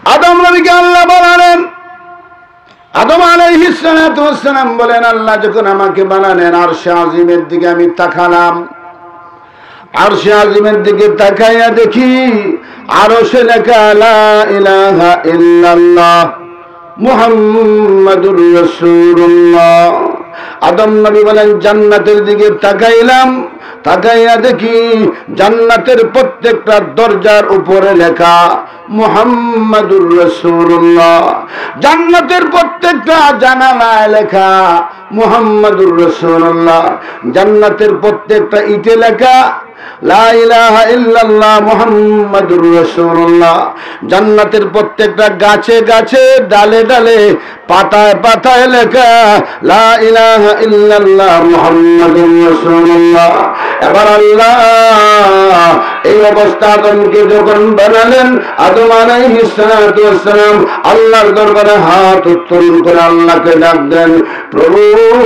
আদম নবীকে আল্লাহ বানালেন। আদম আলাইহিস সালাতু ওয়াস সালাম বলেন, আল্লাহ যখন আমাকে বানালেন আরশে আজিমের দিকে আমি তাকালাম। আরশে আজিমের দিকে তাকাইয়া দেখি আরশে লেখা লা ইলাহা ইল্লাল্লাহ মুহাম্মাদুর রাসূলুল্লাহ। আদম নবী বলেন, জান্নাতের দিকে তাকাইলাম, তাকাইয়া দেখি জান্নাতের প্রত্যেকটা দরজার উপরে লেখা মুহাম্মাদুর রাসূলুল্লাহ। জান্নাতের প্রত্যেকটা জানালায় লেখা মুহাম্মাদুর রাসূলুল্লাহ। জান্নাতের প্রত্যেকটা ইটে লেখা লা ইলাহা ইল্লাল্লাহ মুহাম্মাদুর রাসূলুল্লাহ। জান্নাতের প্রত্যেকটা গাছে গাছে ডালে ডালে পাতায় পাতায় লেখা লা ইলাহা ইল্লাল্লাহ মুহাম্মাদুর রাসূলুল্লাহ। এবার আল্লাহ এই অবস্থা আদমকে যখন বানালেন, আদম আলাইহিস সালাতু ওয়াস সালাম আল্লাহর দরবারে হাত উত্তোলন করে আল্লাহকে ডাক দেন, প্রভু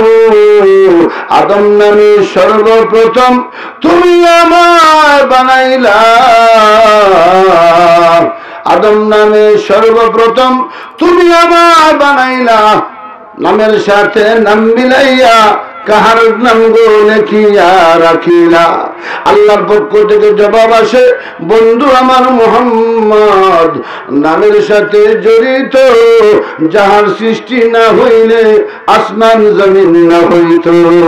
আদম নামে সর্বপ্রথম তুমি আমায় বানাইলা। আদম নামে সর্বপ্রথম তুমি আমায় বানাইলা, নামের সাথে নাম মিলাইয়া কাহার নাম গো লেখিয়া রাখিলা। আল্লাহর পক্ষ থেকে জবাব আসে, বন্ধু আমার মুহাম্মদ নামের সাথে জড়িত যাহার সৃষ্টি না হইলে আসমান জমিন না হইত।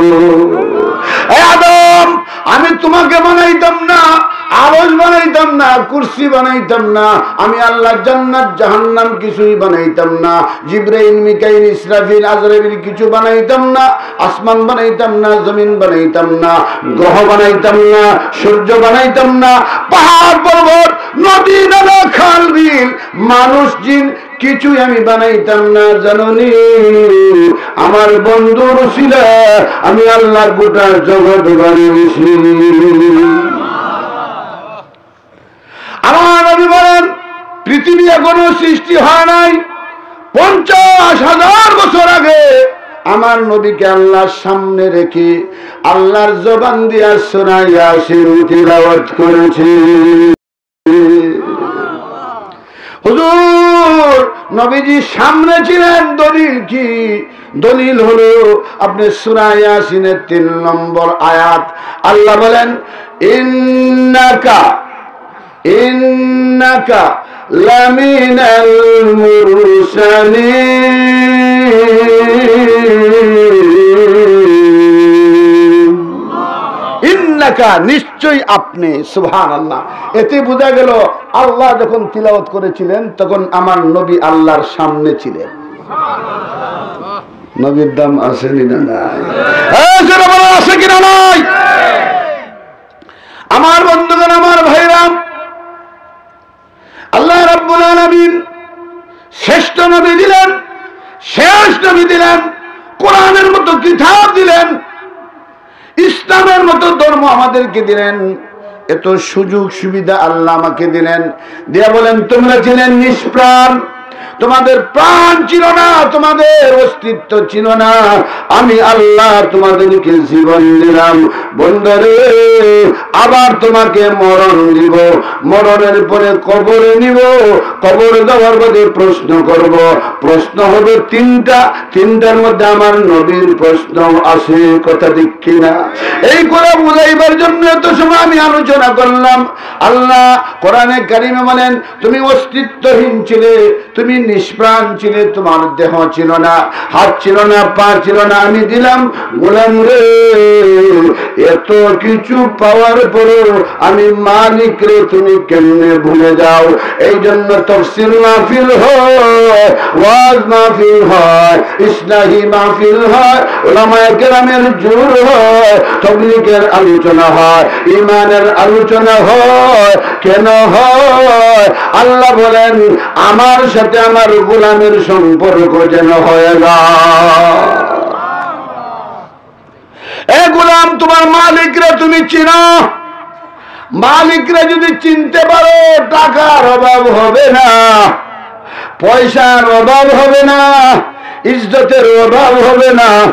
আদম, আমি তোমাকে বানাইতাম না, আরশ বানাইতাম না, কুরসি বানাইতাম না, আমি আল্লাহ জান্নাত জাহান্নাম কিছুই বানাইতাম না, জিবরাইল মিকাইল ইসরাফিল আজরাইল কিছু বানাইতাম না, আসমান বানাইতাম না, জমিন বানাইতাম না, গ্রহ বানাইতাম না, সূর্য বানাইতাম না, পাহাড় পর্বত নদী নালা খাল বিল মানুষ জিন কিছুই আমি বানাইতাম না। জাননি আমার বন্ধুর উসিলা আমি আল্লাহ গোটা জগৎ বানিয়েছি। আমার নবী বলেন, পৃথিবী এখনো সৃষ্টি হয় নাই, 50,000 বছর আগে আমার নবীকে আল্লাহর সামনে রেখে আল্লাহর জবান দিয়া সূরা ইয়াসিন তিলাওয়াত করেছে। হুজুর নবীজি সামনে ছিলেন, দলিল কি? দলিল হলো আপনি সূরা ইয়াসিনের 3 নম্বর আয়াত, আল্লাহ বলেন, ইন্নাকা লামিনাল মুরসালিন। ইন্নাকা নিশ্চয়ই আপনি, সুবহানাল্লাহ। এতে বোঝা গেল আল্লাহ যখন তিলাওয়াত করেছিলেন তখন আমার নবী আল্লাহর সামনে ছিলেন। নবীর দাম আসেনি না নাই? আছে কিনা নাই? আমার বন্ধুগণ, আমার ভাইরা, আল্লাহ রাব্বুল আলামিন শ্রেষ্ঠ নবী দিলেন, শেষ নবী দিলেন, কোরআনের মতো কিতাব দিলেন, ইসলামের মতো ধর্ম আমাদেরকে দিলেন, এত সুযোগ সুবিধা আল্লাহ আমাকে দিলেন, দিয়া বলেন তোমরা ছিলেন নিষ্প্রাণ, তোমাদের প্রাণ ছিল না, তোমাদের অস্তিত্ব ছিল না, আমি আল্লাহ তোমাদেরকে জীবন দিলাম। বন্ধুরে, আবার তোমাকে মরণ দিব, মরণের পরে কবরে নিব, কবর দেওয়ার মধ্যে প্রশ্ন করব, প্রশ্ন হবে 3টার মধ্যে আমার নবীর প্রশ্ন আছে, কথা ঠিক কিনা? এই করে বুঝাইবার জন্য এত সময় আমি আলোচনা করলাম। আল্লাহ কোরআনে কারিমে বলেন, তুমি অস্তিত্বহীন ছিলে, তুমি নিষ্প্রাণ ছিলে, তোমার দেহ ছিল না, হাত ছিল না, পা ছিল না, আমি দিলাম। গোলাম রে, এত কিছু পাওয়ার পরেও আমি মালিক রে তুমি কেমনে ভুলে যাও? এই জন্য তাফসীর মাহফিল হয়, ওয়াজ মাহফিল হয়, ইসলাহি মাহফিল হয়, উলামায়ে কেরামের জোর হয়, তাবলীগের আলোচনা হয়, ঈমানের আলোচনা হয়। কেন হয়? আল্লাহ বলেন, আমার সাথে আমার গোলামের সম্পর্ক যেন হয়ে যায়। এ গোলাম, তোমার মালিকরে তুমি চিনো, মালিকরে যদি চিনতে পারো, টাকার অভাব হবে না, পয়সার অভাব হবে না, ইজ্জতের অভাব হবে না।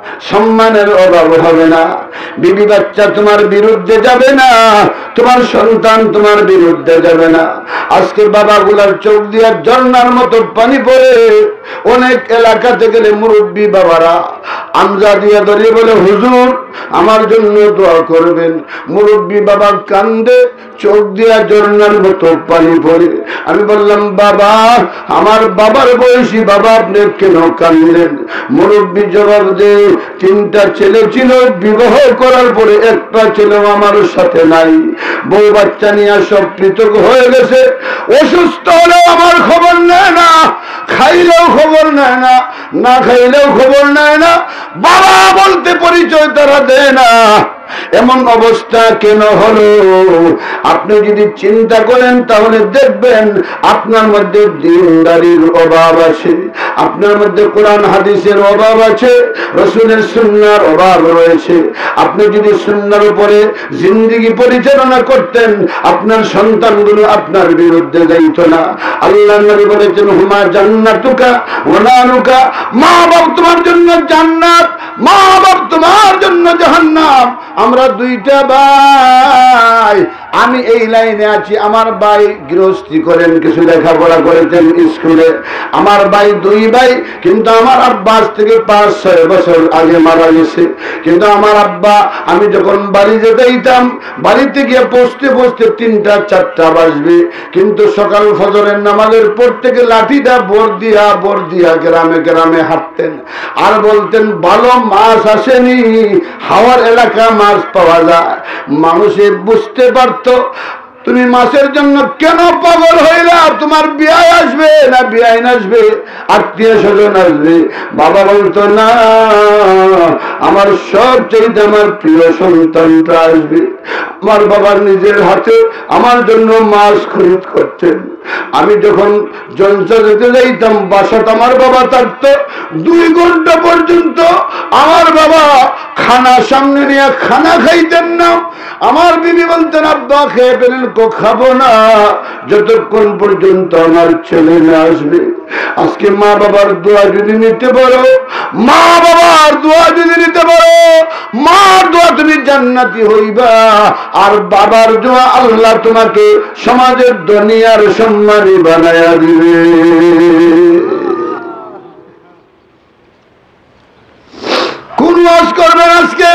সম্মানের অভাব হবে না, বিবি বাচ্চা তোমার বিরুদ্ধে যাবে না, তোমার সন্তান তোমার বিরুদ্ধে যাবে না। আজকে বাবাগুলার চোখ দিয়া ঝর্ণার মতো পানি পড়ে। অনেক এলাকাতে গেলে মুরব্বী বাবারা আমজা দিয়া ধরে বলে, হুজুর আমার জন্য দোয়া করবেন। মুরব্বী বাবা কান্দে, চোখ দিয়া ঝর্ণার মতো পানি পড়ে। আমি বললাম, বাবা, আমার বাবার বয়সী বাবা, আপনি কেন কাঁদলেন? মুরব্বী জবাব দেয়, 3টা ছেলে ছিল, বিবাহ করার পরে একটা ছেলেও আমার সাথে নাই, বউ বাচ্চা নিয়ে সব পৃথক হয়ে গেছে। অসুস্থ হলেও আমার খবর নেয় না, খাইলেও খবর নেয় না, না খাইলেও খবর নেয় না, বাবা বলতে পরিচয় তারা দেয় না। এমন অবস্থা কেন হলো? আপনি যদি চিন্তা করেন তাহলে দেখবেন আপনার মধ্যে দ্বীনদারির অভাব আছে, আপনার মধ্যে কোরআন হাদিসের অভাব আছে, রাসূলের সুন্নাহর অভাব রয়েছে। আপনি যদি সুন্নাহর উপরে জিন্দেগি পরিচালনা করতেন, আপনার সন্তানগুলো আপনার বিরুদ্ধে যাইত না। আল্লাহর নবী বলেছেন, হুমা জান্নাতুকা ওয়া নারুকা, মা বাপ তোমার জন্য জান্নাত, মা বাপ তোমার জন্য জাহান্নাম। আমরা 2টা ভাই, আমি এই লাইনে আছি। আমার ভাই গৃহস্থী করেন, কিছু লেখাপড়া করেছেন স্কুলে। আমার ভাই 2 ভাই, কিন্তু আমার আব্বা আজ থেকে 5-6 বছর আগে মারা গেছে। কিন্তু আমার আব্বা, আমি যখন বাড়ি যেতাম, বাড়িতে গিয়ে পৌঁছতে 3টা-4টা বাজবে, কিন্তু সকাল ফজরের নামাজের পর থেকে লাঠিটা বর দিয়া গ্রামে গ্রামে হাঁটতেন আর বলতেন, ভালো মাছ আসেনি, হাওয়ার এলাকা মাছ পাওয়া যায়। মানুষে বুঝতে পারতো তুমি মাছের জন্য কেন পাগল হইলা, তোমার বিয়ায় আসবে না বিয়াইন আসবে, আত্মীয় স্বজন আসবে। বাবা বলতো, না, আমার সব চাইতে আমার প্রিয় সন্তানটা আসবে। আমার বাবার নিজের হাতে আমার জন্য মাছ খরিদ করতেন। আমি যখন জলসা যেতে যাইতাম, বাসাতে আমার বাবা থাকতো, 2 ঘন্টা পর্যন্ত আমার বাবা খানা সামনে নিয়ে খানা খাইতেন না। আমার বিবি বলতেন, আব্বা খেয়ে ফেলেন, খাবো না যতক্ষণ পর্যন্ত আমার ছেলে না আসবে। আজকে মা বাবার দোয়া যদি নিতে পারো, মা বাবার দোয়া যদি নিতে পারো, মার দোয়া তুমি জান্নাতি হইবা, আর বাবার দোয়া আল্লাহ তোমাকে সমাজের দুনিয়ার সম্মানী বানায়া দিবে। কোন ওয়াজ করবেন আজকে?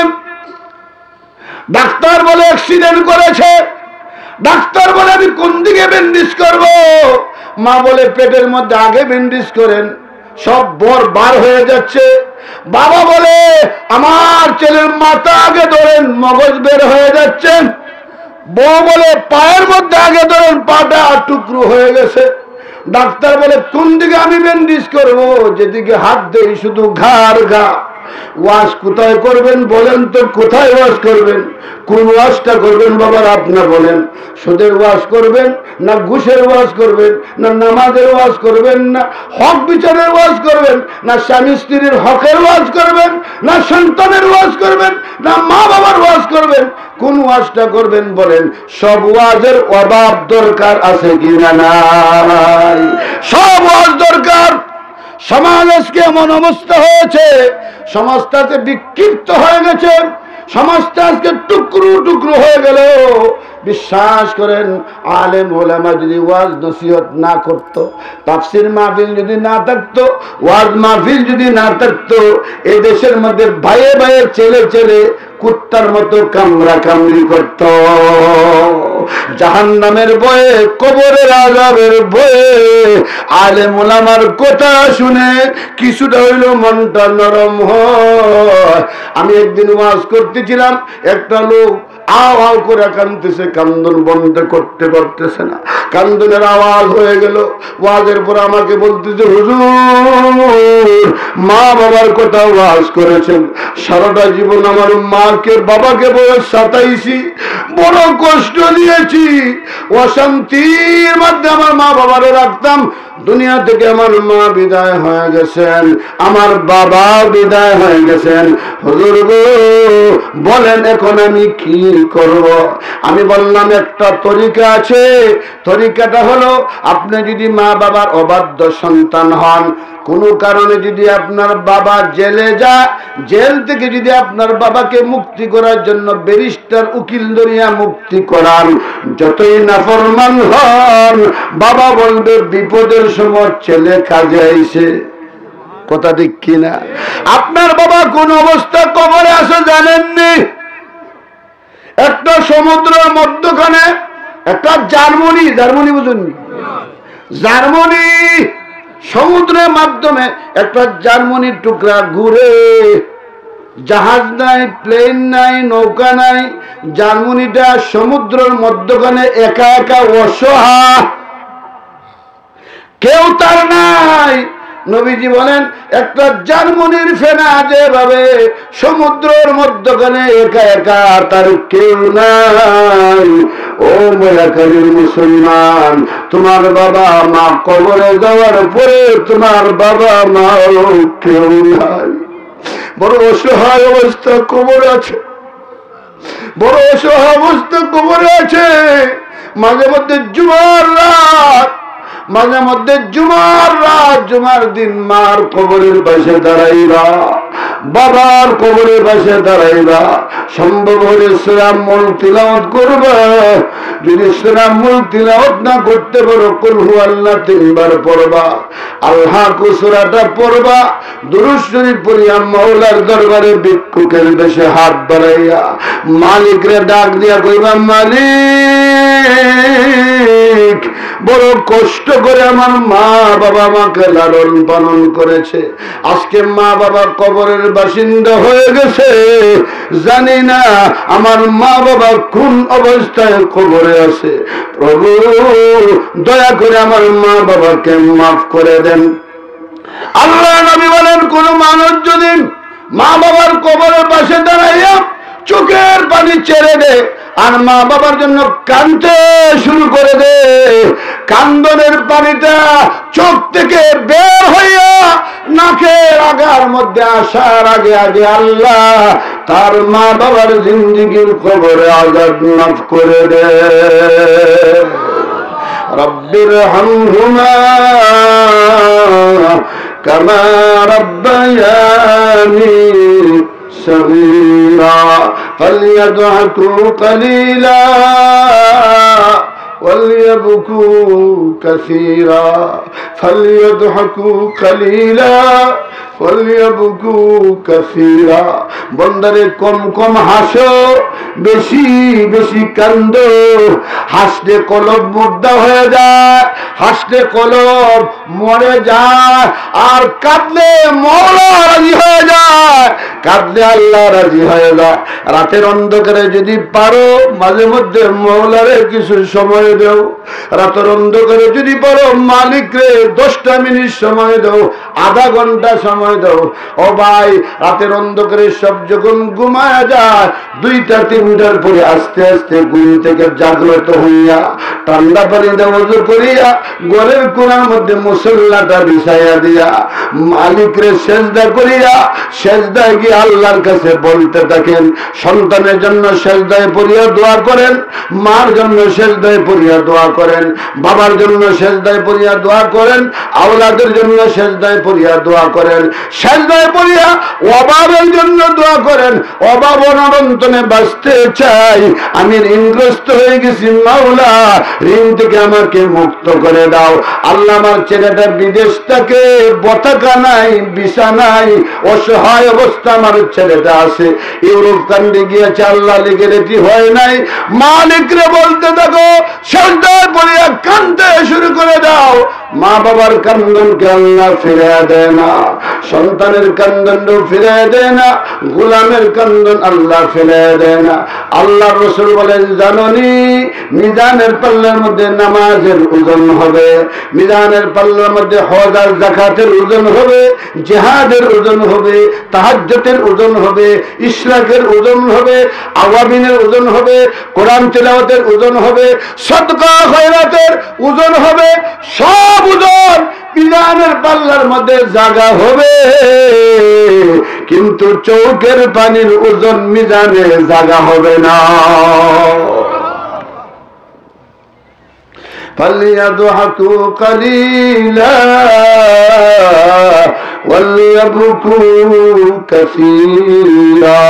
ডাক্তার বলে অ্যাক্সিডেন্ট করেছে, ডাক্তার বলে আমি কোন দিকে ব্যান্ডেজ করব, মা বলে পেটের মধ্যে আগে ব্যান্ডেজ করেন, সব বর বার হয়ে যাচ্ছে। বাবা বলে আমার ছেলের মাথা আগে ধরেন, মগজ বের হয়ে যাচ্ছে। বউ বলে পায়ের মধ্যে আগে ধরেন, পাটা টুকরো হয়ে গেছে। ডাক্তার বলে কোন দিকে আমি ব্যান্ডেজ করব? যেদিকে হাত দেই শুধু ঘাড় ঘা। ওয়াজ কোথায় করবেন বলেন তো? কোথায় ওয়াজ করবেন? কোন ওয়াজটা করবেন বাবার আপনি বলেন? সুদের ওয়াজ করবেন না ঘুষের ওয়াজ করবেন, না নামাজের ওয়াজ করবেন, না হক বিচারের ওয়াজ করবেন, না স্বামী স্ত্রীর হকের ওয়াজ করবেন, না সন্তানের ওয়াজ করবেন, না মা বাবার ওয়াজ করবেন? কোন ওয়াজটা করবেন বলেন? সব ওয়াজের অভাব দরকার আছে কি না? নাই, সব ওয়াজ দরকার। সমাজ আজকে এমন অবস্থা হয়েছে, সমাজটাতে বিক্ষিপ্ত হয়ে গেছে, সমাজটা আজকে টুকরো টুকরো হয়ে গেল। বিশ্বাস করেন, আলেম ওলামা যদি ওয়াজ নসিহত না করত, তাফসীর মাহফিল যদি না থাকতো, ওয়াজ মাহফিল যদি না থাকতো, এই দেশের মধ্যে ভাইয়ে ভাইয়ে ছেলে ছেলে কুত্তার মতো কামড়া কামড়ি করত। জাহান্নামের ভয়ে, কবরের আযাবের ভয়ে আলেম ওলামার কথা শুনে কিছুটা হইল মনটা নরম হয়। আমি একদিন ওয়াজ করতেছিলাম, একটা লোক আও আও করে কাঁদতেছে, কান্দন বন্ধ করতে পারতেছে না, কান্দনের আওয়াজ হয়ে গেল। ওয়াজের পর আমাকে বলতেছে, হুজুর মা বাবার কথা ওয়াজ করেছেন, সারাটা জীবন আমার মাকে বাবাকে বড় সাতাইছি, বড় কষ্ট দিয়েছি, অশান্তির মধ্যে আমার মা বাবারে রাখতাম। দুনিয়া থেকে আমার মা বিদায় হয়ে গেছেন, আমার বাবা বিদায় হয়ে গেছেন। হুজুর গো বলেন এখন আমি কি করব। আমি বললাম একটা তরিকা আছে, তরিকাটা হলো আপনি যদি মা বাবার অবাধ্য সন্তান হন, কোনো কারণে যদি আপনার বাবা জেলে যায়, জেল থেকে যদি আপনার বাবাকে মুক্তি করার জন্য ব্যারিস্টার উকিল দরিয়া মুক্তি করান, যতই নাফরমান হন, বাবা বলবে বিপদের সময় ছেলে কাজে আইছে। কথা ঠিক কিনা? আপনার বাবা কোন অবস্থা কবরে আছে জানেননি? একটা সমুদ্রের মধ্যখানে একটা জার্মানি, জার্মানি বুঝুননি? জার্মানি সমুদ্রের মাধ্যমে একটা জার্মানির টুকরা ঘুরে, জাহাজ নাই, প্লেন নাই, নৌকা নাই, জার্মানিটা সমুদ্রের মধ্যখানে একা একা অসহায়, কেউ তার নাই। নবীজি বলেন একটা জার্মানির ফেনা যেভাবে সমুদ্রের মধ্যখানে একা একা, তার কেউ নাই। ও মায়াকারীর মুসলমান, তোমার বাবা মা কবরে যাওয়ার পরে তোমার বাবা মা কেউ নাই, বড় অসহায় অবস্থা কবরে আছে, বড় অসহায় অবস্থা কবরে আছে। মাঝে মধ্যে জুমার রাত, মাঝে মধ্যে জুমার রাত, জুমার দিন মার কবরের পাশে দাঁড়াইবা, বাবার কবরের পাশে দাঁড়াইবা, সম্ভব হলে সূরা মুল তিলাওয়াত করবা। যদি সূরা মুল তিলাওয়াত না করতে পারো, কুল হুয়াল্লাহ 3 বার পড়বা, আল্লাহু সূরাটা পড়বা, দুরূদ শরীফ পড়িয়া মাওলার দরবারে ভিক্ষুকের বেশে হাত বাড়াইয়া মালিকরে ডাক দিয়া কইবা, মালিক বড় কষ্ট করে আমার মা বাবা আমাকে লালন পালন করেছে, আজকে মা বাবা কবরের বাসিন্দা হয়ে গেছে, জানি না আমার মা বাবা কোন অবস্থায় কবরে আছে। প্রভু দয়া করে আমার মা বাবাকে মাফ করে দেন। আল্লাহ নবী বলেন, কোন মানুষ যদি মা বাবার কবরের পাশে দাঁড়াইয়া চোখের পানি ছেড়ে দে আর মা বাবার জন্য কাঁদতে শুরু করে দে, কান্দনের পানিটা চোখ থেকে বের হইয়া নাকের আগার মধ্যে আসার আগে আগে আল্লাহ তার মা বাবার জিন্দেগীর কবরে আযাব মাফ করে দে। রব্বির হামহুমা কামা রাব্বায়ানি صغيرا فليضحكوا قليلا وليبكوا كثيرا فليضحكوا قليلا وليبكوا كثيرا। বন্দারে কম কম হাসো, বেশি বেশি কান্দো। হাসলে কলব মুর্দা হয়ে যায়, হাসলে কলব মরে যায়, আর কাঁদলে মওলা রাজি হয়ে যায়, কাঁদলে আল্লাহ রাজি হয়ে যায়। রাতের অন্ধকারে যদি পারো মাঝে মধ্যে মওলারে কিছু সময় দাও, রাতের অন্ধকারে যদি পারো মালিকরে 10টা মিনিট সময় দাও, আধা ঘন্টা সময় দাও। ও ভাই, রাতের অন্ধকারে সব যখন ঘুমায়া যায়, 2টা-3টার পরে আস্তে আস্তে ঘুম থেকে জাগ্রত হইয়া ঠান্ডা পানিতে ওযু করিয়া ঘরের কোণার মধ্যে মুসল্লাটা বিছাইয়া দিয়া মালিকরে সেজদা করিয়া সেজদায় গিয়ে আল্লাহর কাছে বলতে থাকেন। সন্তানের জন্য সেজদায় পড়িয়া দোয়া করেন, মার জন্য সেজদায় পড়িয়া দোয়া করেন, বাবার জন্য সেজদায় পড়িয়া দোয়া করেন, আওলাদের জন্য সেজদায় পড়িয়া দোয়া করেন, সেজদায় পড়িয়া অভাবের জন্য দোয়া করেন। অভাব অনটনে বাঁচতে চাই, আমি ঋণগ্রস্ত হয়ে গেছি, মাওলা ঋণ থেকে আমাকে মুক্ত করে দাও। আল্লাহ আমার ছেলেটা বিদেশ থেকে, পতাকা নাই, ভিসা নাই, অসহায় অবস্থা আমার ছেলেটা আছে, ইউরোপ কান্ট্রি গিয়েছে, আল্লাহ লিগে রেডি হয় নাই। মালিকরে বলতে থাকো, সেজদায় পড়িয়া কাঁদতে শুরু করে দাও। মা বাবার কান্দনকে আল্লাহ ফিরে দেয় না, সন্তানের কান্দন ফিরে দেয় না, গোলামের কান্দন আল্লাহ ফিরে দেয় না। আল্লাহ রাসূল বলেন, জাননি মিজানের পাল্লার মধ্যে নামাজের ওজন হবে, মিজানের পাল্লার মধ্যে হজ আর যাকাতের ওজন হবে, জিহাদের ওজন হবে, তাহাজ্জুদের ওজন হবে, ইশরাকের ওজন হবে, আওয়াবিনের ওজন হবে, কোরআন তিলাওয়াতের ওজন হবে, সদকা খয়রাতের ওজন হবে, সব ওজন মিজানের পাল্লার মধ্যে জায়গা হবে। কিন্তু চোখের পানির ওজন মিজানে জায়গা হবে না। فليضحكوا قليلا وليبكوا كثيرا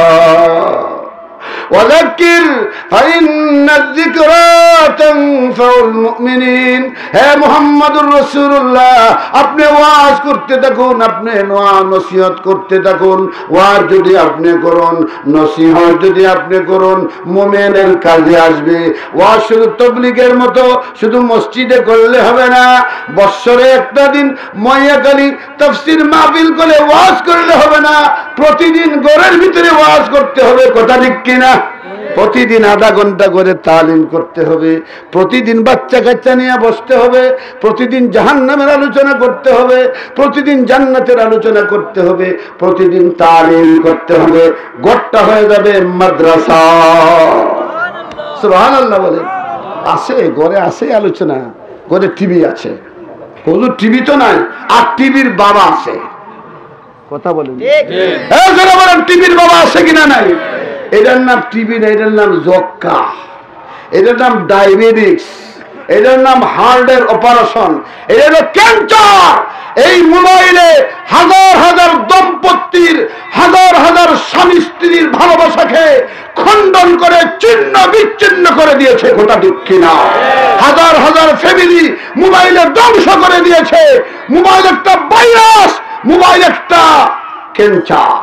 وذكر فإن الذكرى تنفع المؤمنين। হে মুহাম্মদুর রাসূলুল্লাহ, আপনি ওয়াজ করতে থাকুন, আপনি নসিহত করতে থাকুন। ওয়াজ যদি আপনি করুন, নসিহত যদি আপনি করুন, মুমিনের কাজে আসবে। ওয়াজ শুধু তাবলীগের মতো শুধু মসজিদে করলে হবে না, বৎসরে একটা দিন ময়্যাকালী তাফসীর মাহফিল করে ওয়াজ করলে হবে না, প্রতিদিন ঘরের ভিতরে ওয়াজ করতে হবে। কথা ঠিক কিনা? প্রতিদিন আধা ঘন্টা করে তালিম করতে হবে, প্রতিদিন বাচ্চা কাচ্চা নিয়ে বসতে হবে, প্রতিদিন জাহান্নামের আলোচনা করতে হবে, প্রতিদিন জান্নাতের আলোচনা করতে হবে, প্রতিদিন তালিম করতে হবে। ঘরটা হয়ে যাবে মাদ্রাসা। সুবহানাল্লাহ বলে। আছে ঘরে, আছে আলোচনা, ঘরে টিভি আছে। হুজুর টিভি তো নাই, আর টিভির বাবা আছে। কথা বলেন, বলেন টিভির বাবা আছে কিনা নাই? এটার নাম টিভি না, এটার নাম যক্কা, এটার নাম ডায়াবেটিস, এটার নাম হার্টের অপারেশন, এটা হলো ক্যান্সার। এই মোবাইলে হাজার হাজার দম্পতির, হাজার হাজার স্বামী স্ত্রীর ভালোবাসাকে খণ্ডন করে ছিন্ন বিচ্ছিন্ন করে দিয়েছে। কথা ঠিক কিনা? হাজার হাজার ফ্যামিলি মোবাইলে ধ্বংস করে দিয়েছে। মোবাইল একটা ভাইরাস, মোবাইল একটা ক্যান্সার।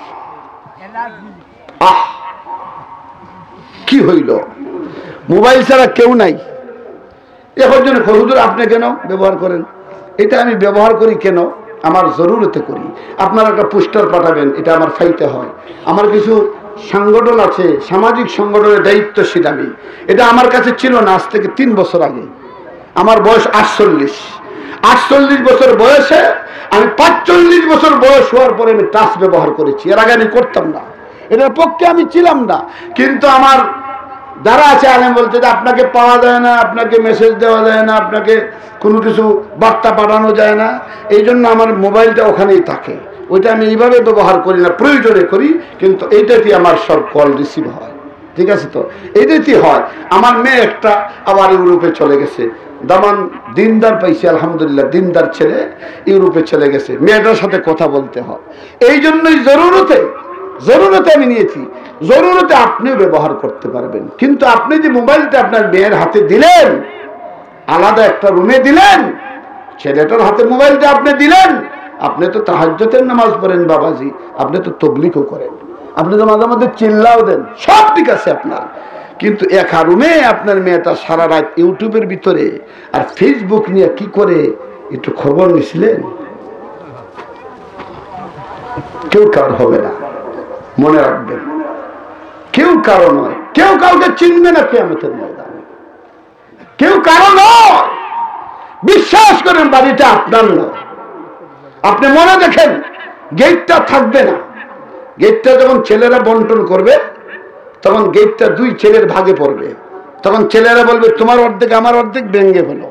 আহ, কি হইল? মোবাইল ছাড়া কেউ নাই। এখন জন্য হুজুর আপনি কেন ব্যবহার করেন? এটা আমি ব্যবহার করি কেন? আমার জরুরতে করি। আপনারা একটা পোস্টার পাঠাবেন, এটা আমার ফাইতে হয়। আমার কিছু সংগঠন আছে, সামাজিক সংগঠনের দায়িত্বশীল আমি। এটা আমার কাছে ছিল না আজ থেকে 3 বছর আগে। আমার বয়স 48 বছর বয়সে আমি 45 বছর বয়স হওয়ার পরে আমি টাচ ব্যবহার করেছি। এর আগে আমি করতাম না, এটার পক্ষে আমি ছিলাম না। কিন্তু আমার যারা আছে আলেম বলতে যে আপনাকে পাওয়া যায় না, আপনাকে মেসেজ দেওয়া যায় না, আপনাকে কোনো কিছু বার্তা পাঠানো যায় না, এই জন্য আমার মোবাইলটা ওখানেই থাকে। ওইটা আমি এইভাবে ব্যবহার করি না, প্রয়োজনে করি, কিন্তু এইটাতে আমার সব কল রিসিভ হয়। ঠিক আছে তো? এইটাতেই হয়। আমার মেয়ে একটা আবার ইউরোপে চলে গেছে, দামান দিনদার পাইছে, আলহামদুলিল্লাহ, দিনদার ছেলে ইউরোপে চলে গেছে। মেয়েটার সাথে কথা বলতে হয়, এই জন্যই জরুরতে আমি নিয়েছি। জরুরতে আপনিও ব্যবহার করতে পারবেন, কিন্তু আপনি যে মোবাইলটা আপনার মেয়ের হাতে দিলেন, আলাদা একটা রুমে দিলেন, ছেলেটার হাতে মোবাইলটা আপনি দিলেন, আপনি তো তাহাজ্জুদের নামাজ পড়েন বাবাজি, আপনি তো তাবলীগও করেন, আপনি তো মাঝে মাঝে চিল্লাও দেন, সব ঠিক আছে আপনার, কিন্তু এক রুমে আপনার মেয়েটা সারা রাত ইউটিউবের ভিতরে আর ফেসবুক নিয়ে কি করে একটু খবর নিছিলেন? কেউ কার হবে না, মনে রাখবেন, কেউ কারো নয়, কেউ কাউকে চিনবে না কিয়ামতের ময়দানে, কেউ কারো নয়। বিশ্বাস করেন, বাড়িটা আপনার নয়। আপনি মনে দেখেন, গেটটা থাকবে না। গেটটা যখন ছেলেরা বন্টন করবে, তখন গেটটা 2 ছেলের ভাগে পড়বে। তখন ছেলেরা বলবে তোমার অর্ধেক আমার অর্ধেক, ভেঙে ফেলো।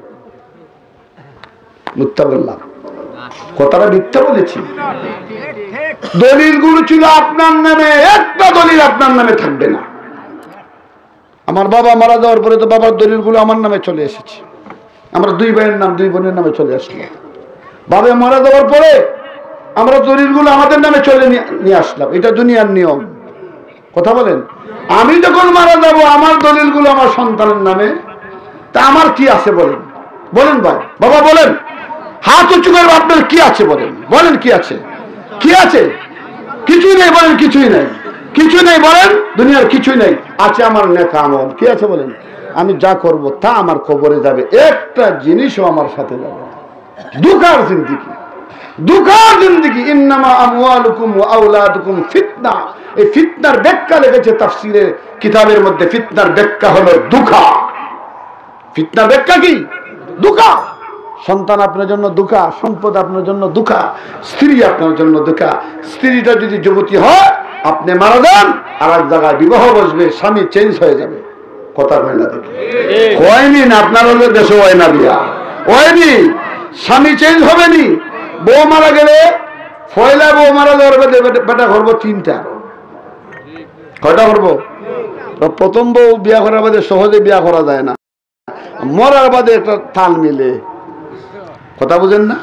মিথ্যা বললাম? কথাটা মিথ্যা বলেছি? দলিলগুলো ছিল আপনার নামে, একটা দলিল আপনার নামে থাকবে না। আমার বাবা মারা যাওয়ার পরে তো বাবার দলিলগুলো আমার নামে চলে এসেছে। আমরা 2 ভাইয়ের নাম 2 বোনের নামে চলে আসলো। বাবা মারা যাওয়ার পরে আমরা দলিলগুলো আমাদের নামে চলে নিয়ে আসলাম। এটা দুনিয়ার নিয়ম। কথা বলেন? আমি যখন মারা যাব, আমার দলিলগুলো আমার সন্তানের নামে, তা আমার কি আছে বলেন? বলেন ভাই, বাবা বলেন, হাত উঁচু করে আপনার কি আছে বলেন? বলেন কি আছে? কি আছে? কিছুই নেই বলেন, কিছুই নেই, কিছু নেই বলেন, দুনিয়ার কিছুই নেই। আছে আমার নেক আমল। কি আছে বলেন? আমি যা করব তা আমার কবরে যাবে, একটা জিনিসও আমার সাথে যাবে না। দুঃখার জিন্দেগি, দুঃখার জিন্দেগি। ইন্নামা আমওয়ালুকুম ওয়া আওলাদুকুম ফিতনা। এই ফিতনার ব্যাখ্যা লিখেছে তাফসীরের কিতাবের মধ্যে। ফিতনার ব্যাখ্যা হলো দুঃখা। ফিতনার ব্যাখ্যা কি? দুঃখা। সন্তান আপনার জন্য দুঃখা, সম্পদ আপনার জন্য দুঃখা, স্ত্রী আপনার জন্য দুঃখা। স্ত্রীটা যদি যুবতী হয়, আপনি মারা যান, আর এক জায়গায় বিবাহ বসবে, স্বামী চেঞ্জ হয়ে যাবে। কথা হয় না? দেখি হয়নি না? আপনার হলে দেশে হয় না, বিয়া হয়নি, স্বামী চেঞ্জ হবে নি। বউ মারা গেলে পয়লা বউ মারা যাওয়ার বাদে বেটা করবো 3টা, কয়টা করবো? প্রথম বউ বিয়া করার বাদে সহজে বিয়া করা যায় না, মরার বাদে একটা তাল মিলে, কথা বুঝেন না?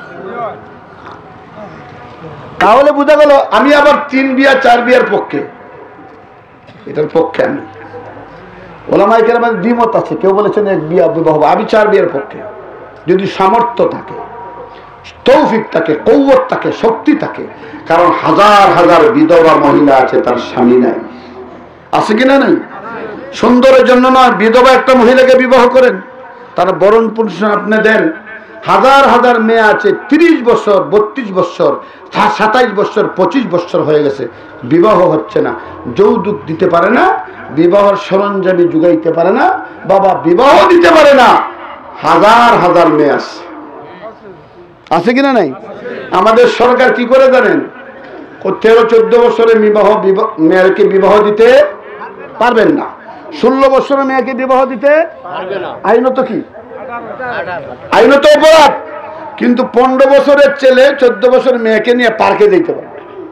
তাহলে বোঝা গেল আমি আবার 3 বিয়া 4 বিয়ার পক্ষে, এটার পক্ষে আমি। ওলামায়ে কেরামের দ্বিমত আছে, কেউ বলেছেন 1 বিয়া বিবাহ, আমি 4 বিয়ার পক্ষে, যদি সামর্থ্য থাকে, তৌফিক থাকে, কৌয়ত থাকে, শক্তি থাকে। কারণ হাজার হাজার বিধবা মহিলা আছে তার স্বামী নাই, আছে কিনা নাই? সুন্দরের জন্য না, বিধবা একটা মহিলাকে বিবাহ করেন, তার বরণ পোষণ আপনি দেন। হাজার হাজার মেয়ে আছে 30 বছর, 32 বছর, 27 বছর, 25 বছর হয়ে গেছে, বিবাহ হচ্ছে না, যৌতুক দিতে পারে না, বিবাহের সরঞ্জামী জুগাইতে পারে না, বাবা বিবাহ দিতে পারে না। হাজার হাজার মেয়ে আছে, আছে কিনা নাই? আমাদের সরকার কি করে জানেন? 13-14 বছরের মেয়েকে বিবাহ দিতে পারবেন না, 16 বছরের মেয়েকে বিবাহ দিতে পারবে না। আইনত কি? আইনত অপরাধ। কিন্তু 15 বছরের ছেলে 14 বছরের মেয়েকে নিয়ে পার্কে যেতে পারে,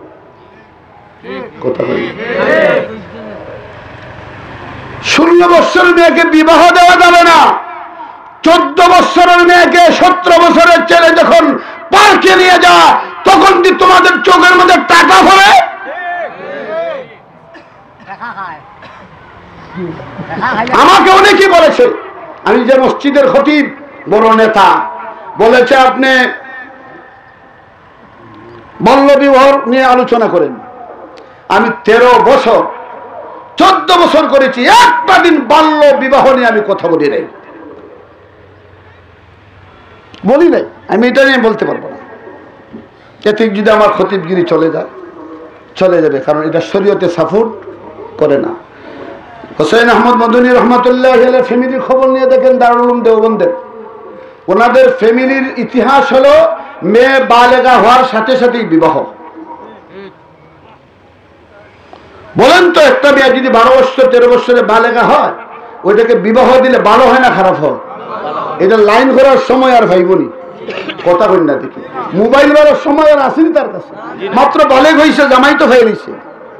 কথা বলি। 16 বছরের মেয়েকে বিবাহ দেওয়া যাবে না, 14 বছরের মেয়েকে 17 বছরের ছেলে যখন পার্কে নিয়ে যা, তখন কি তোমাদের চোখের মধ্যে টাকা পড়ে? আমাকে অনেকেই বলেছে, আমি যে মসজিদের খতিব, বড় নেতা, বলেছে আপনি বাল্য বিবাহ নিয়ে আলোচনা করেন। আমি 13 বছর 14 বছর করেছি, একটা দিন বাল্য বিবাহ নিয়ে আমি কথা বলি নাই, বলি নাই। আমি এটা নিয়ে বলতে পারবো না। এতে যদি আমার খতিবগিরি চলে যায়, চলে যাবে, কারণ এটা শরীয়তে সাপোর্ট করে না। হোসেন আহমদ মদনী রহমতুল্লাহ ফ্যামিলির খবর নিয়ে দেখেন, দারুল উলুম দেওবন্দের, ওনাদের ফ্যামিলির ইতিহাস হলো মেয়ে বালেগা হওয়ার সাথে সাথেই বিবাহ। বলেন তো, একটা মেয়ে যদি 12 বছর 13 বছরে বালেগা হয়, ওইটাকে বিবাহ দিলে ভালো হয় না খারাপ হয়? এটা লাইন করার সময় আর ভাইবনি, কথা কই না দেখি, মোবাইল করার সময় আর আসেনি তার কাছে, মাত্র বালেগ হয়েছে, জামাই তো হয়ে গেছে,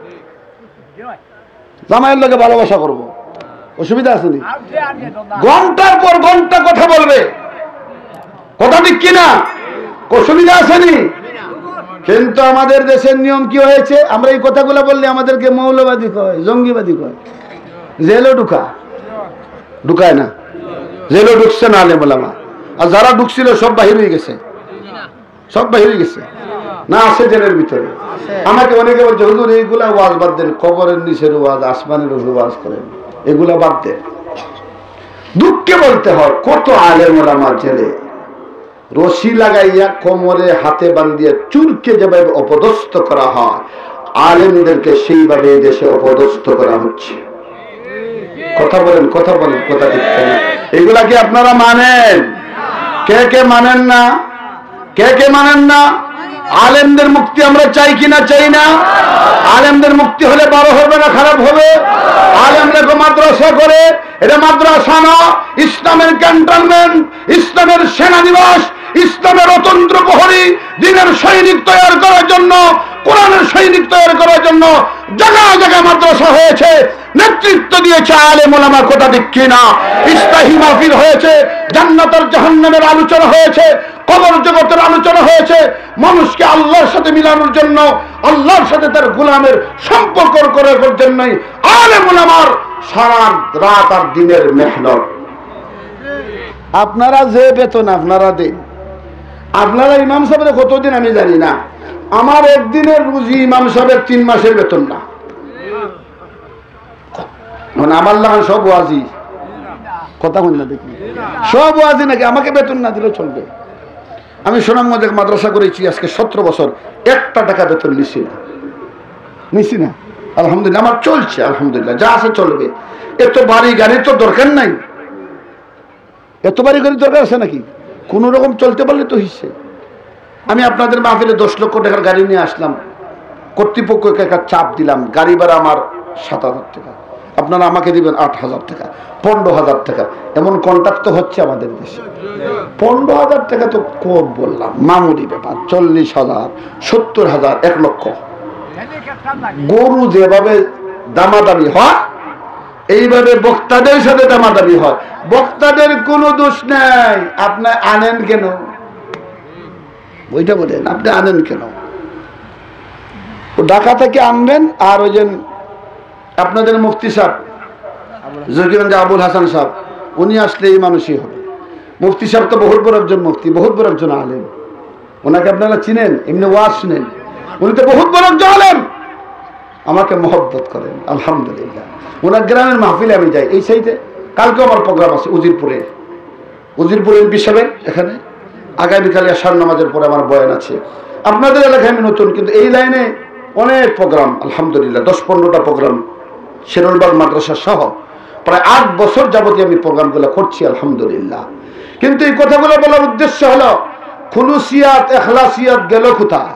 জামাইয়ের লোকে ভালোবাসা করবো, অসুবিধা আসেনি? ঘন্টার পর ঘন্টা কথা বলবে, কথা ঠিক কিনা? অসুবিধা আসেনি? কিন্তু আমাদের দেশের নিয়ম কি হয়েছে, আমরা এই কথাগুলো বললে আমাদেরকে মৌলবাদী কয়, জঙ্গিবাদী কয়, জেলও ঢুকায় না, জেলও ঢুকছে না আলেম ওলামা, আর যারা ঢুকছিল সব বাহির হয়ে গেছে, সব বাহির হয়ে গেছে না, আছে জেলের ভিতরে। আমাকে অনেকে বলছে, হুজুর এইগুলা ওয়াজ বাদ দেন, কবরের নিচের ওয়াজ, আসমানের ওয়াজ করেন, এগুলা বাদ দেন। দুঃখে বলতে হয়, কত আলেম ওলামা জেলে, রশি লাগাইয়া কোমরে হাতে বান্ধিয়ে চুরকে যেভাবে অপদস্থ করা হয়, আলেমদেরকে সেইভাবে দেশে অপদস্থ করা হচ্ছে। কথা বলেন, কথা বলেন, কথা ঠিক না? এগুলা কি আপনারা মানেন? কে কে মানেন না? কে কে মানেন না? আলেমদের মুক্তি আমরা চাই কিনা চাই না? আলেমদের মুক্তি হলে ভালো হবে না খারাপ হবে? আলেমদেরকে মাদ্রাসা করে, এটা মাদ্রাসা না, ইসলামের ক্যান্টনমেন্ট, ইসলামের সেনানিবাস, ইসলামের অতন্ত্র প্রহরী, দ্বীনের সৈনিক তৈরি করার জন্য, কোরআনের সৈনিক তৈরি করার জন্য জায়গায় জায়গায় মাদ্রাসা হয়েছে, নেতৃত্ব দিয়েছে আলেম ওলামা, কথা ঠিক কিনা? ইসলাহি মাহফিল হয়েছে, জান্নাত আর জাহান্নামের আলোচনা হয়েছে, কবর জগতের আলোচনা হয়েছে, মানুষকে আল্লাহর সাথে মিলানোর জন্য, আল্লাহর সাথে তার গোলামের সম্পর্ক করার জন্যই আলেম ওলামার সারা রাত আর দিনের মেহনত। আপনারা যে বেতন আপনারা দেন, আপনারা ইমাম সাহেবের কতদিন আমি জানি না, আমার একদিনের রুজি ইমাম সাহেবের 3 মাসের বেতন না। আমার লাগান সব ওয়াজি, কথা বল না দেখি, সব ওয়াজি নাকি আমাকে বেতন না দিলে চলবে? আমি সুনামগঞ্জে মাদ্রাসা করেছি আজকে 17 বছর, 1 টাকা বেতন নিছি না, আলহামদুলিল্লাহ আমার চলছে, আলহামদুলিল্লাহ যা আছে চলবে। এত বাড়ি গাড়ির তো দরকার নাই, এত বাড়ি গাড়ি দরকার আছে নাকি? কোন রকম চলতে পারলে তো হিসে। আমি আপনাদের মাহফিলে 10 লক্ষ টাকার গাড়ি নিয়ে আসলাম, কর্তৃপক্ষকে একটা চাপ দিলাম, গাড়ি ভাড়া আমার 7,000 টাকা, আপনারা আমাকে দিবেন 8,000 টাকা, 15,000 টাকা, এমন কন্ট্রাক্ট তো হচ্ছে আমাদের দেশে। 15,000 টাকা তো কম বললাম, মামুলি ব্যাপার। 40,000, 70,000, 1 লক্ষ। গরু যেভাবে দামাদামি হয় এইভাবে বক্তাদের সাথে দামাদামি হয়। বক্তাদের কোনো দোষ নাই, আপনি আনেন কেন? ওইটা বলেন, আপনি আনেন কেন? ঢাকা থেকে আনবেন। আর ওই যে আপনাদের মুফতি সাহেব জকিগঞ্জ আবুল হাসান সাহেব, উনি আসলে এই মানুষই হবে। মুফতি সাহেব তো বহুত বড় একজন মুফতি, বহুত বড় একজন আলেম। ওনাকে আপনারা চিনেন, এমনি ওয়াজ শুনেন, উনি তো বহুত বড় একজন আলেম। আমাকে মহব্বত করেন আলহামদুলিল্লাহ। ওনার গ্রামের মাহফিলে আমি যাই। এই সাইডে কালকে আমার প্রোগ্রাম আছে উজিরপুরে এমপি সাহেবের এখানে। আগামীকাল আশার নামাজের পরে আমার বয়ান আছে। আপনাদের এলাকায় আমি নতুন, কিন্তু এই লাইনে অনেক প্রোগ্রাম আলহামদুলিল্লাহ, 10-15টা প্রোগ্রাম শেরুলবাগ মাদ্রাসা সহ প্রায় 8 বছর যাবতীয় আমি প্রোগ্রামগুলো করছি আলহামদুলিল্লাহ। কিন্তু এই কথাগুলো বলার উদ্দেশ্য হলো খুলুসিয়াত এখলাসিয়াত গেল কোথায়?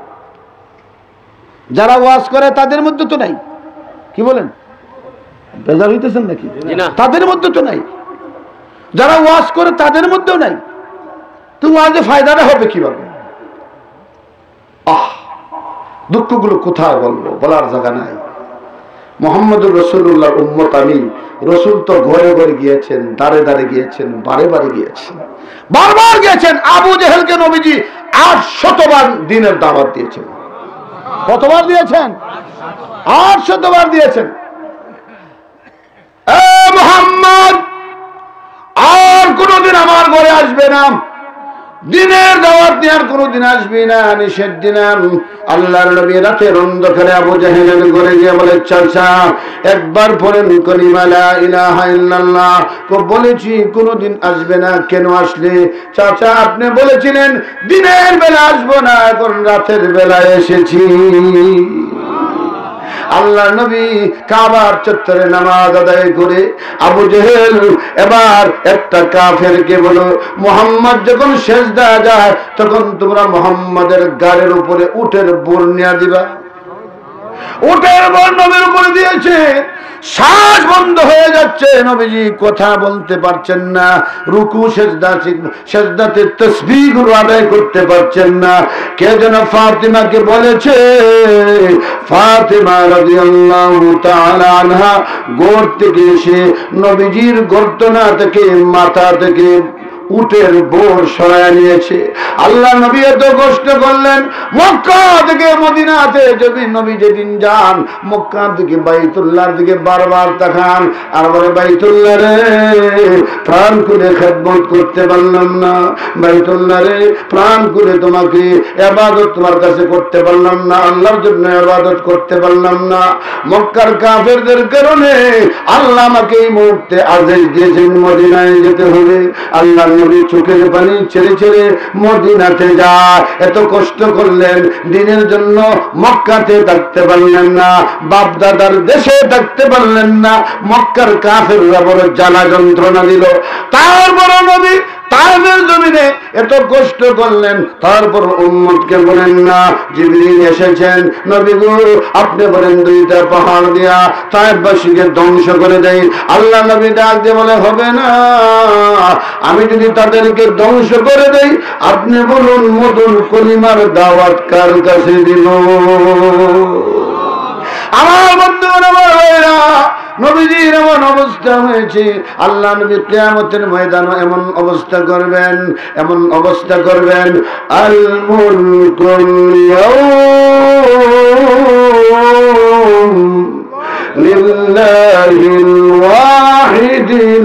যারা ওয়াজ করে তাদের মধ্যে তো নাই। কি বলেন, বেজার হইতেছেন নাকি? তাদের মধ্যে তো নাই। যারা ওয়াজ করে তাদের মধ্যেও নাই। তো ওয়াজে ফায়দাটা হবে কিভাবে? দুঃখগুলো কোথায় বলবো, বলার জায়গা নাই। মুহাম্মদুর রাসূলুল্লাহর উম্মত আমি। রসুল তো ঘরে ঘরে গিয়েছেন, দাঁড়ে দাঁড়ে গিয়েছেন, বারে বারে গিয়েছেন, বারবার গিয়েছেন। আবু জেহেলকে নবীজি 800 বার দিনের দাওয়াত দিয়েছেন। কতবার দিয়েছেন? 800 বার দিয়েছেন। মুহাম্মদ আর কোনদিন আমার ঘরে আসবে না, দিনের দাওয়াত নিয়ে আর কোনদিন আসবি না, নিষেধ দিলাম। আল্লাহর নবী রাতের অন্ধকারে আবু জাহেলের ঘরে গিয়ে বলে, চাচা একবার পড়েন কালিমা লা ইলাহা ইল্লাল্লাহ। বলেছি কোনদিন আসবে না, কেন আসলে? চাচা আপনি বলেছিলেন দিনের বেলা আসবো না, এখন রাতের বেলা এসেছি। আল্লাহ নবী কাবার চত্বরে নামাজ আদায় করে আবু জেহেল এবার একটা কাফেরকে বলো, মুহাম্মদ যখন সেজদা যায় তখন তোমরা মুহাম্মাদের গাড়ির উপরে উটের বোর নিয়ে দিবা। উটের বোর নবীর উপরে দিয়েছে, শ্বাস বন্ধ হয়ে যাচ্ছে, নবীজি কথা বলতে পারছেন না, রুকু সেজদাতে তাসবিহগুলো আদায় করতে পারছেন না। কে যেন ফাতিমাকে বলেছে, ফাতিমা রাদিয়াল্লাহু তাআলা আনহা গোর থেকে এসে নবীজির গর্দনা থেকে, মাথা থেকে উটের বোর সরায় নিয়েছে। আল্লাহ নবী এত কষ্ট করলেন। মক্কা থেকে মদিনাতে যদি নবী যেদিন যান, মক্কা থেকে বাইতুল্লাহর দিকে বারবার তাকান আর বলে, বাইতুল্লাহ রে প্রাণ করে খেদমত করতে পারলাম না, বাইতুল্লাহ রে প্রাণ করে তোমাকে ইবাদত তোমার কাছে করতে পারলাম না, আল্লাহর জন্য ইবাদত করতে পারলাম না। মক্কার কাফেরদের কারণে আল্লাহ আমাকে এই মুহূর্তে আদেশ দিয়েছেন মদিনায় যেতে হবে। আল্লাহ নবী চোখের পানি ছেড়ে ছেড়ে মদিনাতে যায়। এত কষ্ট করলেন দিনের জন্য, মক্কাতে থাকতে পারলেন না, বাপ দাদার দেশে থাকতে পারলেন না। মক্কার কাফেররা বড় জ্বালা যন্ত্রণা দিল। তারপর নবী তায়েফের জমিনে এত কষ্ট করলেন, তারপর উম্মতকে বলেন না জিবরিল এসেছেন, নবী গো আপনি বলেন 2টা পাহাড় দিয়া তায়েফবাসীকে ধ্বংস করে দেয়। আল্লাহ নবী ডাক দিয়ে বলে, হবে না, আমি যদি তাদেরকে ধ্বংস করে দেই, আপনি বলুন মধুর কলিমার দাওয়াত কার কাছে দিব? আমার বন্ধুগণ, আমার ভাইরা, নবীজির এমন অবস্থা হয়েছে। আল্লাহ নবী কিয়ামতের ময়দানে এমন অবস্থা করবেন, এমন অবস্থা করবেন, আল মুলকুল ইয়াউম লিল্লাহিল ওয়াহিদিল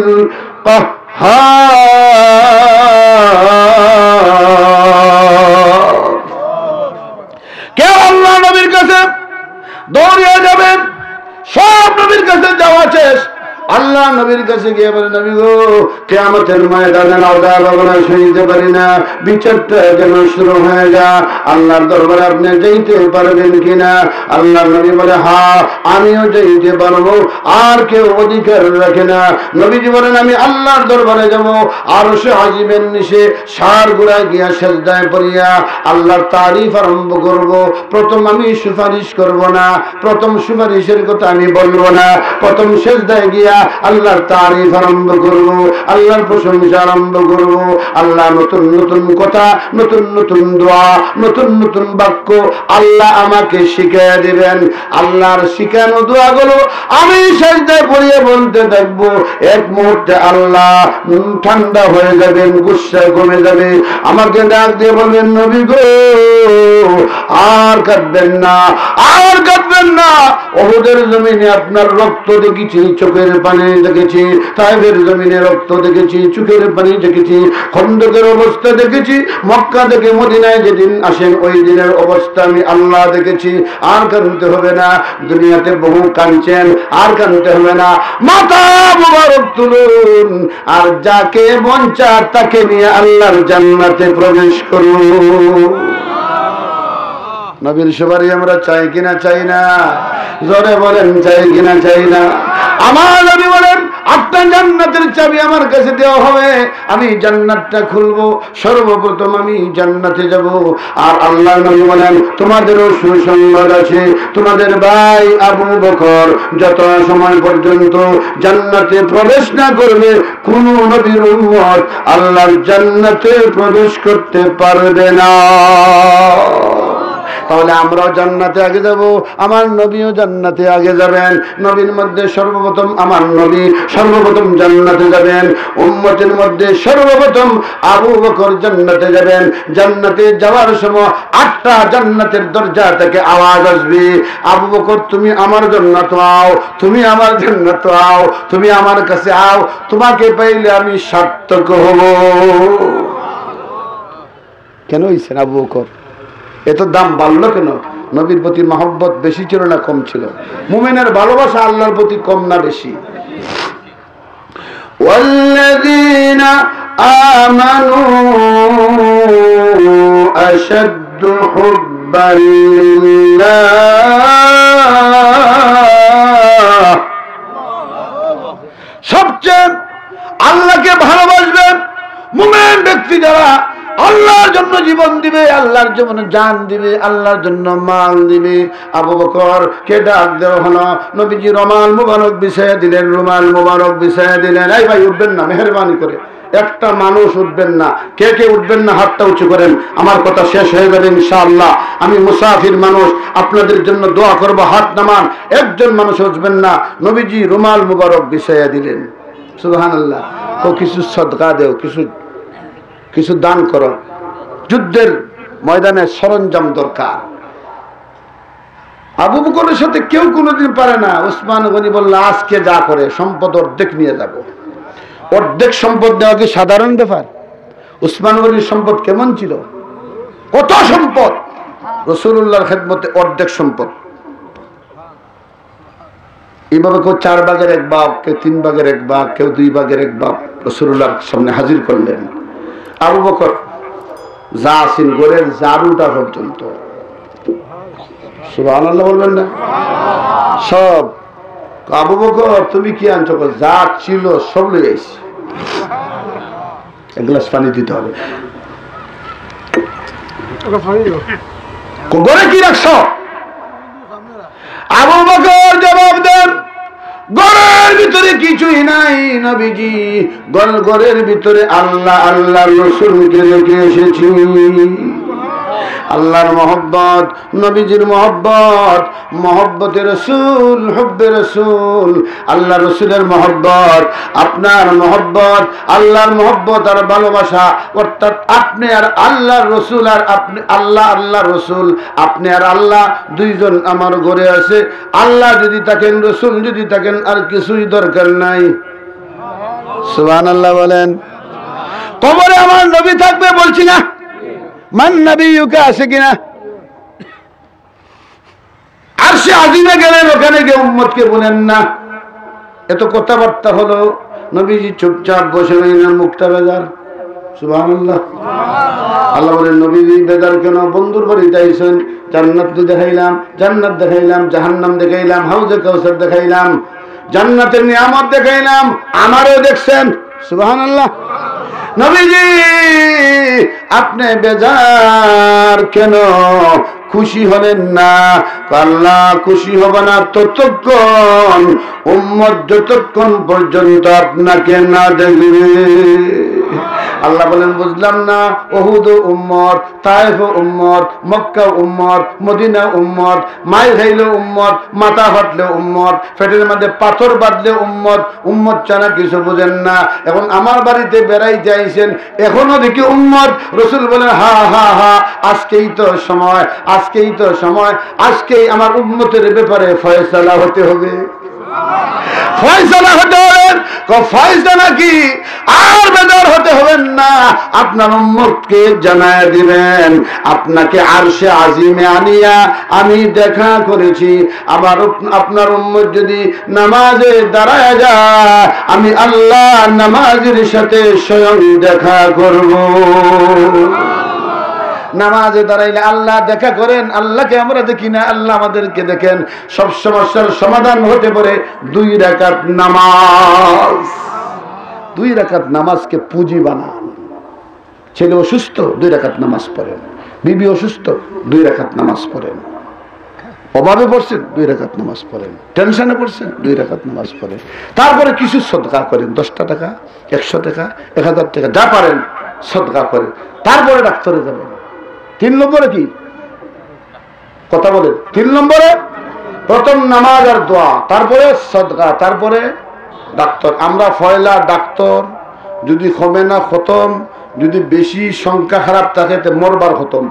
কাহ্হার। কে আল্লাহ নবীর কাছে দৌড়িয়ে যাবেন, সব নবীর কাছে যাওয়া শেষ। আল্লাহ নবীর কাছে গিয়ে বলে, নবী গো কিয়ামতের ময়দানে আযাব আমরা সইতে পারি না, বিচারটা যেন শুরু হয়ে যায়, আল্লাহর দরবারে আপনি যাইতে পারবেন কিনা? আল্লাহ নবী বলে, হ্যাঁ আমিও যাইতে পারবো, আর কেউ অধিকার রাখে না। নবীজি বলেন, আমি আল্লাহর দরবারে যাব, আরশে আজিমের নিচে সার গুড়ায় গিয়া সেজদায় পড়িয়া আল্লাহর তারিফ আরম্ভ করব। প্রথম আমি সুপারিশ করব না, প্রথম সুপারিশের কথা আমি বলবো না, প্রথম সেজদায় গিয়া আল্লাহর তারিফ আরম্ভ করব, আল্লাহর প্রশংসা আরম্ভ করব। আল্লাহ নতুন নতুন কথা, নতুন নতুন দোয়া, নতুন নতুন বাক্য আল্লাহ আমাকে শিখিয়ে দিবেন। আল্লাহর শিখানো দোয়াগুলো আমি সাজদায় পড়িয়ে বলতে থাকবো। এক মুহূর্তে আল্লাহ ঠান্ডা হয়ে যাবেন, গুসা কমে যাবে। আমাকে ডাক দিয়ে বলবেন, নবী গো আর কাঁদবেন না, আর কাঁদবেন না। ওহুদের জমিনে আপনার রক্ত দেখেছি, চোখের পানি দেখেছি, তায়েফের জমিনে রক্ত দেখেছি, চোখের পানি দেখেছি, খন্দকের অবস্থা দেখেছি, মক্কা থেকে মদিনায় যেদিন আসেন ওই দিনের অবস্থা আমি আল্লাহ দেখেছি। আর কাঁদতে হবে না, দুনিয়াতে বহু কাঁদছেন, আর কাঁদতে হবে না। মাথা মুবারক তুলুন, আর যাকে মন চায় তাকে নিয়ে আল্লাহর জান্নাতে প্রবেশ করুন। নবীর সুপারিশ আমরা চাই কিনা চাই না? জোরে বলেন, চাই কিনা চাই না? আমার নবী বলেন, আপনার জান্নাতের চাবি আমার কাছে দেওয়া হবে, আমি জান্নাতটা খুলবো, সর্বপ্রথম আমি জান্নাতে যাব। আর আল্লাহ নবী বলেন, তোমাদেরও সুসংবাদ আছে, তোমাদের ভাই আবু বকর যত সময় পর্যন্ত জান্নাতে প্রবেশ না করবে, কোন নবীর উম্মত আল্লাহর জান্নাতে প্রবেশ করতে পারবে না। তাহলে আমরাও জান্নাতে আগে যাব, আমার নবীও জান্নাতে আগে যাবেন। নবীর মধ্যে সর্বপ্রথম আমার নবী সর্বপ্রথম জান্নাতে যাবেন, উম্মতের মধ্যে সর্বপ্রথম আবু বকর জান্নাতে যাবেন। জান্নাতে যাওয়ার সময় 8টা জান্নাতের দরজা থেকে আওয়াজ আসবে, আবু বকর তুমি আমার জান্নাত আও, তুমি আমার জান্নাত আও, তুমি আমার কাছে আও, তোমাকে পাইলে আমি সার্থক হব। কেন হইছেন আবু বকর? এত দাম বাড়লো কেন? নবীর প্রতি মহব্বত বেশি ছিল না কম ছিল? মুমিনের ভালোবাসা আল্লাহর প্রতি কম না বেশি? ওয়াল্লাযীনা আমানু আশাদ্দু হুব্বান লিল্লাহ। সবচেয়ে আল্লাহকে ভালোবাসবেন মুমিন ব্যক্তি যারা আল্লাহর জন্য জীবন দিবে, আল্লাহর জন্য জান দিবে, আল্লাহর জন্য মাল দিবে। আবু বকর কে ডাক দেওয়া হলো, নবীজি রুমাল মুবারক বিছাইয়া দিলেন, রুমাল মুবারক বিছাইয়া দিলেন। এই ভাই উঠবেন না, মেহেরবানি করে একটা মানুষ উঠবেন না। কে কে উঠবেন না হাতটা উঁচু করেন, আমার কথা শেষ হয়ে যাবে ইনশাআল্লাহ। আমি মুসাফির মানুষ, আপনাদের জন্য দোয়া করব, হাত নামান। একজন মানুষ উঠবেন না। নবীজি রুমাল মুবারক বিছাইয়া দিলেন। সুবহানাল্লাহ। কিছু সদকা দেও, কিছু দান করো, যুদ্ধের ময়দানে সরঞ্জাম দরকার। আবু বকরের সাথে কেউ কোনোদিন পারে না। ওসমান গনি বলল, আজকে যা করে সম্পদ অর্ধেক নিয়ে যাব। অর্ধেক সম্পদ দেওয়া কি সাধারণ ব্যাপার? ওসমান গনির সম্পদ কেমন ছিল? কত সম্পদ! রাসূলুল্লাহর খেদমতে অর্ধেক সম্পদ। এইভাবে কেউ 4 ভাগের 1 ভাগ, কেউ 3 ভাগের 1 ভাগ, কেউ 2 ভাগের 1 ভাগ রাসূলুল্লাহর সামনে হাজির করলেন। আবু বকর যা আছেন ঘরের জারুটা পর্যন্ত, সুবহানাল্লাহ বলবেন না? সব। আবু বকর তুমি কি আনছো? যা ছিল সব লয়ে আইছি। এক গ্লাস পানি দিতে হবে। ঘরে কি রাখছ? আবু বকর জবাব দেন, ঘরের ভিতরে কিছুই নাই নবীজি, ঘরের ভিতরে আল্লাহ আল্লাহর রাসূলকে রেখে এসেছি। আল্লাহর মহব্বত, নবীজির মহব্বত, মহব্বতে রাসূল, হুব্বে রাসূল, আল্লাহ রাসূলের মহব্বত, আপনার মহব্বত, আল্লাহর মহব্বত আর ভালোবাসা, অর্থাৎ আপনি আর আল্লাহর রাসূল, আর আপনি আল্লাহ আল্লাহর রাসূল, আপনি আর আল্লাহ দুইজন আমার ঘরে আছে। আল্লাহ যদি থাকেন, রাসূল যদি থাকেন, আর কিছুই দরকার নাই। সুবহানাল্লাহ বলেন। কবরে আমার নবী থাকবে বলছি না, মান নবিয়ুকা আছে কিনা? আরশে আজিমে গেলেন, ওখানে গিয়ে উম্মতকে বলেন না। এত কথাবার্তা হলো, নবীজি চুপচাপ বসে রইলেন, মুখটা বেজার। সুবহানাল্লাহ। আল্লাহ বলেন, নবীজি বেজার কেন? বন্ধুর বাড়িতে আইছেন, জান্নাত দেখাইলাম, জান্নাত দেখাইলাম, জাহান্নাম দেখাইলাম, হাউজে কাউসার দেখাইলাম, জান্নাতের নিয়ামত দেখাইলাম, আমারও দেখছেন। সুবহানাল্লাহ। নবীজি আপনি বেজার কেন? খুশি হলেন না। আল্লাহ খুশি হবে না ততক্ষণ, উম্মত যতক্ষণ পর্যন্ত আপনাকে না দেখবে। আল্লাহ বলেন বুঝলাম না, উহুদ উম্মত, তায়েফ উম্মত, মক্কা উম্মত, মদিনা উম্মত, মাই খাইলে উম্মত, মাথা ফাটলে উম্মত, পেটের মধ্যে পাথর বাঁধলে উম্মত, উম্মত ছাড়া কিছু বুঝেন না। এখন আমার বাড়িতে বেড়াইতে আইছেন, এখনো দেখি উম্মত। রাসূল বলেন হা হা হা, আজকেই তো সময়, আজকেই তো সময়, আজকেই আমার উম্মতের ব্যাপারে ফয়সালা হতে হবে। ফয়সালা হতে হবে, ফয়সালা কি আর বেজার হতে হবেন না। আপনার উম্মতকে জানায় দিবেন, আপনাকে আরশে আজিমে আনিয়া আমি দেখা করেছি। আবার আপনার উম্মত যদি নামাজে দাঁড়ায় যায়, আমি আল্লাহ নামাজের সাথে স্বয়ং দেখা করব। নামাজে দাঁড়াইলে আল্লাহ দেখা করেন, আল্লাহকে আমরা দেখি না, আল্লাহ আমাদেরকে দেখেন। সব সমস্যার সমাধান হতে পারে 2 রাকাত নামাজ। 2 রাকাত নামাজকে পুঁজি বানান। ছেলে অসুস্থ, 2 রাকাত নামাজ পড়েন। বিবি অসুস্থ, 2 রাকাত নামাজ পড়েন। অভাবে পড়ছেন, 2 রাকাত নামাজ পড়েন। টেনশনে পড়ছেন, 2 রাকাত নামাজ পড়েন। তারপরে কিছু সদকা করেন, 10 টাকা, 100 টাকা, 1000 টাকা, যা পারেন সদকা করেন। তারপরে ডাক্তারে যাবেন। 3 নম্বরে কি কথা বলেন? 3 নম্বরে প্রথম নামাজ আর দোয়া, তারপরে সদকা, তারপরে ডাক্তার। আমরা ফয়লা ডাক্তার, যদি কমে না খতম, যদি বেশি সংখ্যা খারাপ থাকে তো মরবার খতম।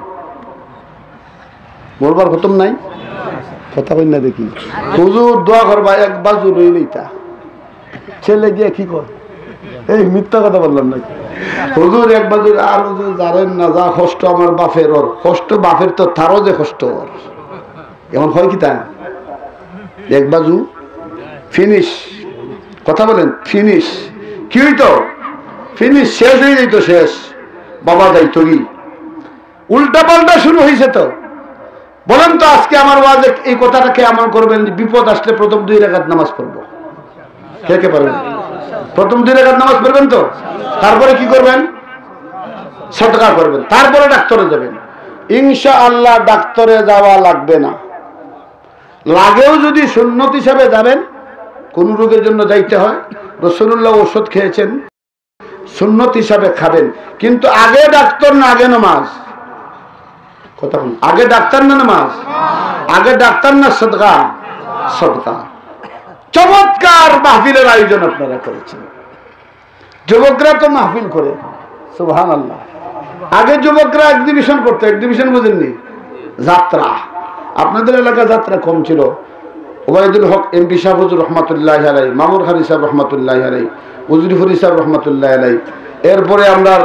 মরবার খতম নাই, কথা কই না দেখি। হুজুর দোয়া করবা, এক বাজু রইলেই তা ছেলে গিয়ে কি কর, এই মিথ্যা কথা বললাম নাকি? হুজুর এক বাজু, আর হুজুর জানেন না যা কষ্ট আমার বাপের, ওর কষ্ট বাপের তো তারও যে কষ্ট ওর। এমন হয় কি তা? এক বাজু ফিনিশ, কথা বলেন ফিনিশ। কি হইতো? ফিনিশ, শেষ হয়ে যেত, শেষ। বাবা যাইতো কি উল্টা পাল্টা শুরু হয়েছে। তো বলেন তো আজকে আমার ওয়াজে এই কথাটাকে আমল করবেন, বিপদ আসলে প্রথম 2 রাকাত নামাজ পড়বো। কে কে পারবেন? প্রথম 2 রাকাত নামাজ পড়বেন তো? তারপরে কি করবেন? সদকা করবেন, তারপরে ডাক্তারে যাবেন। ইনশাআল্লাহ ডাক্তারে যাওয়া লাগবে না। লাগেও যদি সুন্নত হিসাবে যাবেন, কোন রোগের জন্য যাইতে হয়, রাসূলুল্লাহ ওষুধ খেয়েছেন, সুন্নত হিসাবে খাবেন। কিন্তু আগে ডাক্তার না আগে নামাজ? কথা বলুন, আগে ডাক্তার না নামাজ? আগে ডাক্তার না সদকা? সদকা। চমৎকার মাহফিলের আয়োজন আপনারা করেছেন। যুবকরা তো মাহফিল করে, সুবহানাল্লাহ। আগে যুবকরা এক্সিবিশন করতো, এক্সিবিশন বুঝেননি? যাত্রা। আপনাদের এলাকা যাত্রা কম ছিল। ওবায়দুল হক এমপি সাহেব হুজুর রহমাতুল্লাহ আলাই, মামুর খান সাহেব রহমাতুল্লাহ আলাই, উজরিফুর সাহেব রহমাতুল্লাহ আলাই, এরপরে আমরা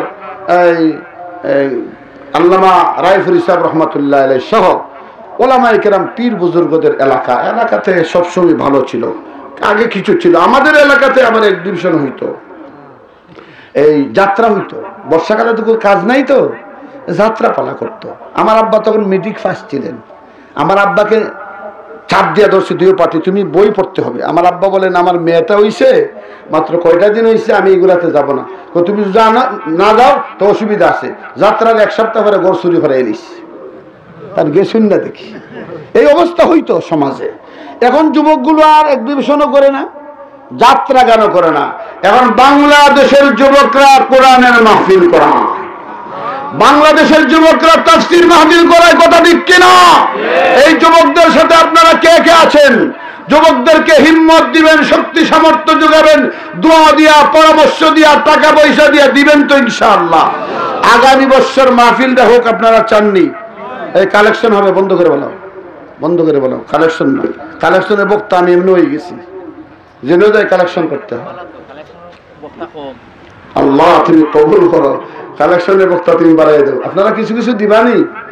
আল্লামা রায়ফুরি সাহেব রহমাতুল্লাহ আলাই সহ ওলামায়ে কেরাম পীর বুজুর্গদের এলাকাতে সবসময় ভালো ছিল। আগে কিছু ছিল, আমাদের এলাকাতে আবার এক্সিবিশন হইতো, এই যাত্রা হইতো। বর্ষাকালে তো কোনো কাজ নাই, তো যাত্রা পালা করতো। আমার আব্বা তখন মেট্রিক ফার্স্ট ছিলেন। আমার আব্বাকে চাপ দিয়া ধরছে 2 পার্টি, তুমি বই পড়তে হবে। আমার আব্বা বলেন আমার মেয়েটা হইছে মাত্র কয়টা দিন হইছে, আমি এগুলাতে যাব না। তুমি না যাও তো অসুবিধা আছে। যাত্রার 1 সপ্তাহ পরে গড় চুরি করে এলিস, তার গেছুন না দেখি। এই অবস্থা হইতো সমাজে। এখন যুবকগুলো আর এক্সিবিশনও করে না, যাত্রা গানও করে না। এখন বাংলাদেশের যুবকরা কোরআনের মাহফিল করা, বাংলাদেশের যুবকরা তাফসীর মাহফিল করায়, কথা ঠিক কিনা? এই যুবকদের সাথে আপনারা কে কে আছেন? যুবকদেরকে হিম্মত দিবেন, শক্তি সামর্থ্য যোগাবেন, দোয়া দিয়া, পরামর্শ দিয়া, টাকা পয়সা দিয়া দিবেন তো ইনশাআল্লাহ। আগামী বছর মাহফিলটা হোক, আপনারা চাননি? এই কালেকশন হবে, বন্ধ করে বলো, বন্ধ করে বলো। কালেকশন না, কালেকশনের বক্তা আমি এমনি হয়ে গেছি, জেনে যায় কালেকশন করতে হয়। আল্লাহ তুমি কবুল করো, কালেকশনের বক্তা তুমি বাড়াই দেবো। আপনারা কিছু কিছু দিবানি।